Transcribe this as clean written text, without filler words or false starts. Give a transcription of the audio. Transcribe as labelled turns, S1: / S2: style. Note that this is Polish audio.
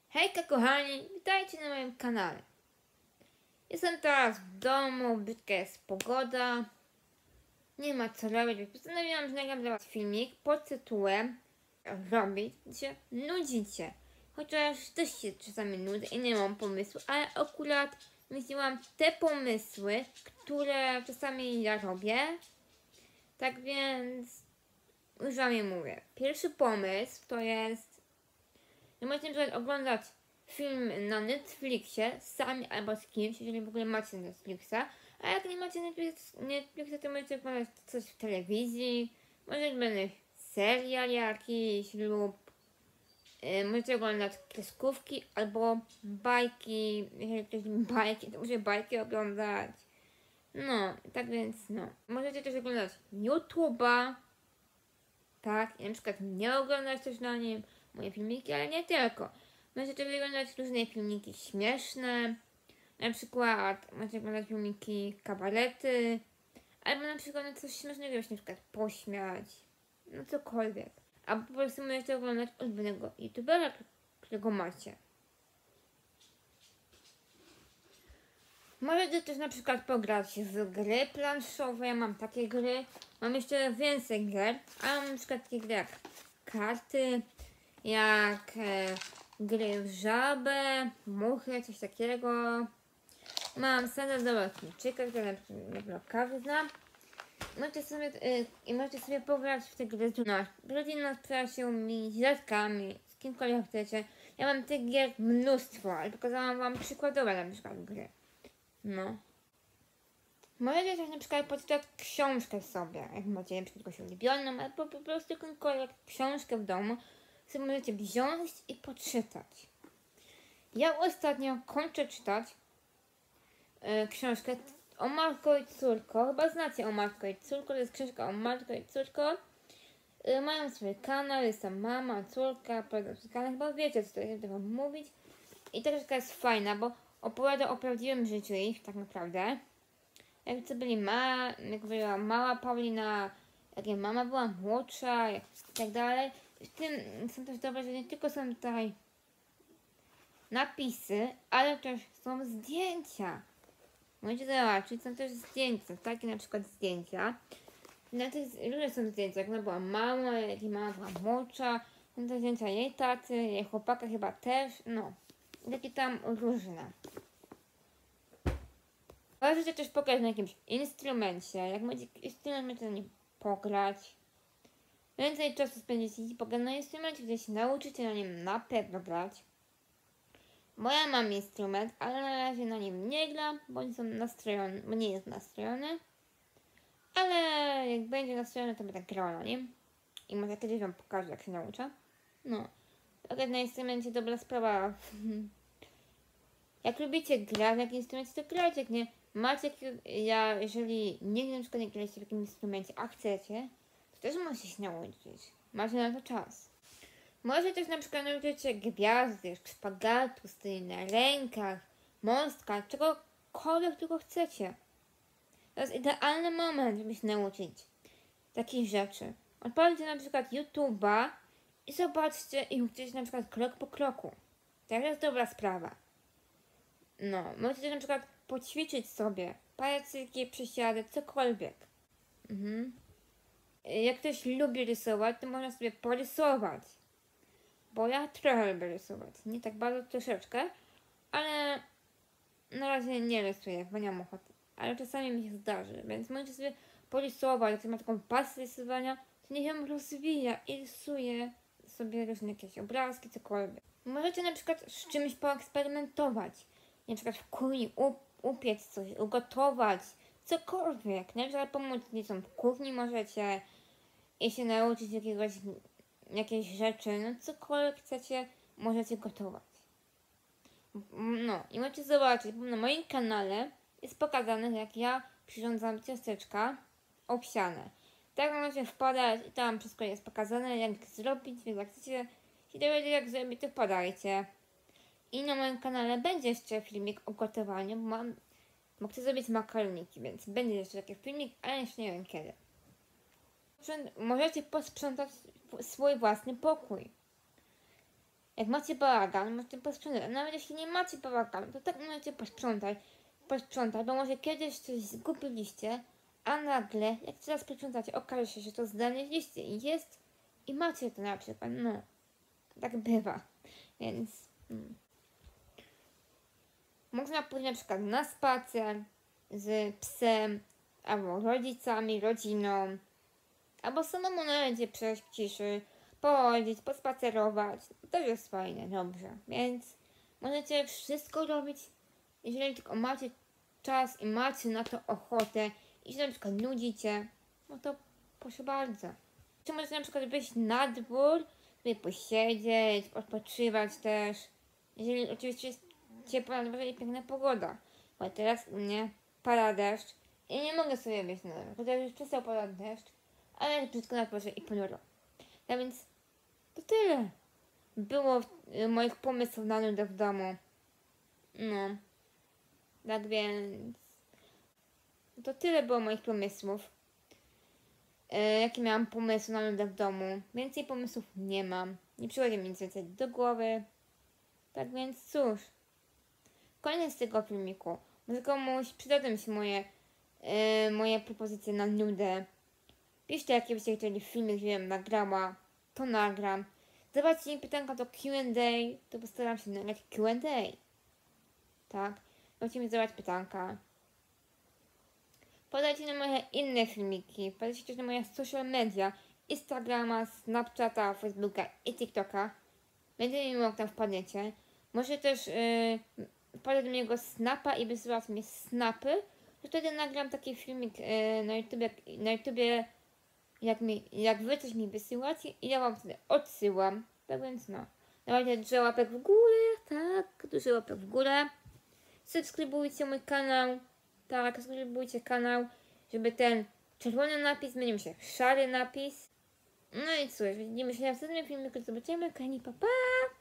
S1: Hejka kochani, witajcie na moim kanale. Jestem teraz w domu, brzydka jest pogoda, nie ma co robić, więc postanowiłam, że nagram dla was filmik pod tytułem Robić się nudzicie. Chociaż też się czasami nudzę i nie mam pomysłu, ale akurat myśliłam te pomysły, które czasami ja robię. Tak więc już wam je mówię. Pierwszy pomysł to jest, że możecie na przykład oglądać film na Netflixie sami albo z kimś, jeżeli w ogóle macie Netflixa, a jak nie macie Netflixa, to możecie oglądać coś w telewizji, może będzie serial jakiś lub możecie oglądać kreskówki albo bajki, jeżeli ktoś lubi bajki, to może bajki oglądać. No, tak więc no. Możecie też oglądać YouTube'a, tak, i na przykład nie oglądać też na nim moje filmiki, ale nie tylko. Możecie oglądać różne filmiki śmieszne, na przykład możecie oglądać filmiki kabarety, albo na przykład na coś śmiesznego, żeby się na przykład pośmiać, no cokolwiek. Albo po prostu możecie oglądać ulubionego youtubera, którego macie. Możecie też na przykład pograć w gry planszowe, ja mam takie gry, mam jeszcze więcej gier, ale mam na przykład takie gry jak karty, jak gry w żabę, muchy, coś takiego. Mam salę do lotniczyka, które na pewno każdy zna. Możecie sobie pograć w te gry z rodziną, z przyjaciółmi, z dziadkami, z kimkolwiek chcecie. Ja mam tych gier mnóstwo, ale pokazałam wam przykładowe na przykład gry. No. Możecie też na przykład poczytać książkę sobie, jak macie na przykład jakąś ulubioną, albo po prostu jakąkolwiek książkę w domu, sobie możecie wziąć i poczytać. Ja ostatnio kończę czytać książkę o Matko i Córko. Chyba znacie o Matko i Córko, to jest książka o Matko i Córko. Mają swój kanał, jest tam mama, córka, kanał, chyba wiecie co to jest, będę wam mówić. I ta książka jest fajna, bo opowiada o prawdziwym życiu ich, tak naprawdę. Jak to byli jak była mała Paulina, jak jej mama była młodsza i tak dalej. W tym są też dobre, że nie tylko są tutaj napisy, ale też są zdjęcia. Możecie zobaczyć, są też zdjęcia, takie na przykład zdjęcia. Na tych różne są zdjęcia, jak ona była mała, jak jej mama była młodsza. Są to zdjęcia jej taty, jej chłopaka chyba też, no. Takie tam różne. Możecie też pograć na jakimś instrumencie, jak macie instrument, na nim pograć. Więcej czasu spędzicie i pograć na instrumencie, gdzie się nauczycie na nim na pewno grać. Bo ja mam instrument, ale na razie na nim nie gram, bo nie są nastrojony, bo nie jest nastrojony. Ale jak będzie nastrojony, to będę grała na nim. I może kiedyś wam pokażę, jak się nauczę. No. Pograć na instrumencie dobra sprawa. Jak lubicie grać na jakimś instrumencie, to grajcie, jak nie macie, jeżeli nigdy na przykład nie graliście w jakimś instrumencie, a chcecie, to też możecie się nauczyć. Macie na to czas. Może też na przykład nauczyć się gwiazdy, szpagatu, stoi na rękach, mostka, czegokolwiek tylko chcecie. To jest idealny moment, żeby się nauczyć takich rzeczy. Odpalcie na przykład YouTube'a i zobaczcie i uczcie się na przykład krok po kroku. To jest dobra sprawa. No, możecie na przykład poćwiczyć sobie pajacyki, przysiady, cokolwiek. Jak ktoś lubi rysować, to można sobie porysować. Bo ja trochę lubię rysować. Nie tak bardzo, troszeczkę. Ale na razie nie rysuję, bo nie mam ochoty. Ale czasami mi się zdarzy, więc możecie sobie porysować. Jak ktoś ma taką pasję rysowania, to niech ją rozwija i rysuje sobie różne jakieś obrazki, cokolwiek. Możecie na przykład z czymś poeksperymentować. Na przykład w kuchni upiec coś, ugotować, cokolwiek. Na przykład pomóc dzieciom w kuchni możecie i się nauczyć jakiejś rzeczy, no cokolwiek chcecie, możecie gotować. No i możecie zobaczyć, bo na moim kanale jest pokazane, jak ja przyrządzam ciasteczka owsiane. Tak możecie wpadać i tam wszystko jest pokazane, jak zrobić, więc jak chcecie się dowiedzieć, jak zrobić, to wpadajcie. I na moim kanale będzie jeszcze filmik o gotowaniu, bo chcę zrobić makaroniki, więc będzie jeszcze taki filmik, ale jeszcze nie wiem kiedy. Możecie posprzątać swój własny pokój. Jak macie bałagan, możecie posprzątać. A nawet jeśli nie macie bałaganu, to tak możecie posprzątać, bo może kiedyś coś zgubiliście, a nagle, jak teraz posprzątacie, okaże się, że to znaleźliście i jest, i macie to na przykład, no. Tak bywa, więc można pójść na przykład na spacer z psem, albo rodzicami, rodziną, albo samemu należy przejść w ciszy, pochodzić, pospacerować. To też jest fajne, dobrze. Więc możecie wszystko robić, jeżeli tylko macie czas i macie na to ochotę i się na przykład nudzicie, no to proszę bardzo. Czy możecie na przykład wyjść na dwór, sobie posiedzieć, odpoczywać też. Jeżeli oczywiście jest ciepła i piękna pogoda. Bo teraz u mnie pada deszcz i nie mogę sobie wyjść na dwór, chociaż już przestał padać deszcz, ale jest brzydko na dworze i ponuro. Tak więc to tyle było moich pomysłów na nudę w domu. No. Tak więc to tyle było moich pomysłów. Jakie miałam pomysły na nudę w domu. Więcej pomysłów nie mam. Nie przychodzi mi nic więcej do głowy. Tak więc cóż. Koniec tego filmiku. Może komuś przydadzą się moje propozycje na nudę. Piszcie, jakie byście chcieli filmik, żebym nagrała. To nagram. Zobaczcie mi pytanka do Q&A. To postaram się nagrać Q&A. Tak. Możecie mi zadawać pytanka. Podajcie na moje inne filmiki. Podajcie też na moje social media. Instagrama, Snapchata, Facebooka i TikToka. Będzie mi miło, jak tam wpadniecie. Może też wpadać do mojego snapa i wysyłać mi snapy. To wtedy nagram taki filmik na YouTubie jak wy coś mi wysyłacie i ja wam wtedy odsyłam. Tak więc no. Dawajcie dużo łapek w górę. Tak, dużo łapek w górę. Subskrybujcie mój kanał. Tak, subskrybujcie kanał, żeby ten czerwony napis zmienił się w szary napis. No i cóż, widzimy się w następnym filmiku. Zobaczymy, kochani, pa pa!